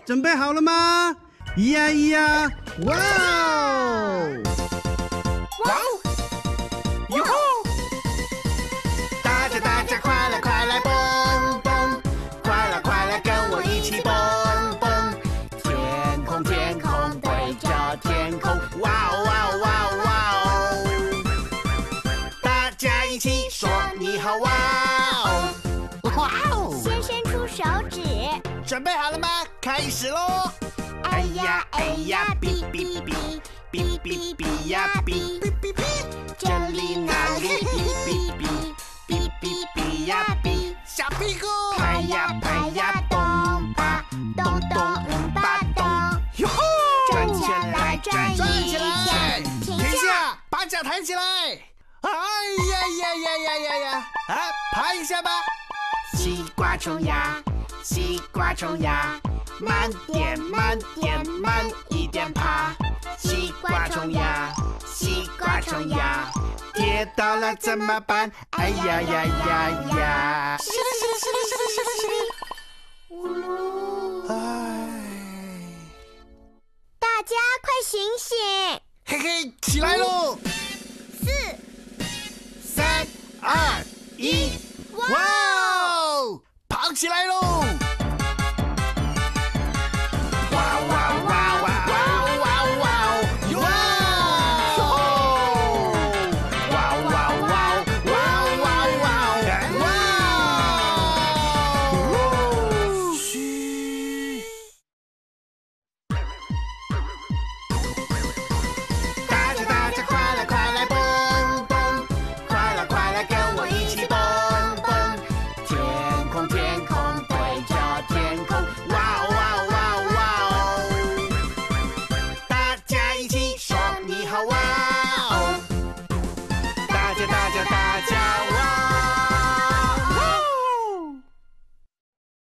准备好了吗？咿呀咿呀，哇哦！ 哇哦！哟吼！大家快来快来蹦蹦，快来快来跟我一起蹦蹦。天空对着天空，哇哦哇哦哇哦哇哦！大家一起说你好哇哦！哇哦！ 先伸出手指， 准备好了吗？开始喽！哎呀哎呀，哔哔哔，哔哔哔呀哔，哔哔哔，这里那里哔哔哔，哔哔哔呀哔，小屁股拍呀拍呀，咚吧咚咚吧咚， 哟吼！ 转起来转一圈， 停下，把脚抬起来！哎呀呀呀呀呀呀！啊，爬一下吧！西瓜冲呀，西瓜冲呀，慢点慢点慢一点爬。西瓜冲呀，西瓜冲呀，跌倒了怎么办？哎呀呀呀呀！是的，是的，是的，是的，是的，是的。 呜噜！ 哎， 大家快醒醒！ 嘿嘿，起来喽 ！4、 3、2、1，哇哦！跑起来喽！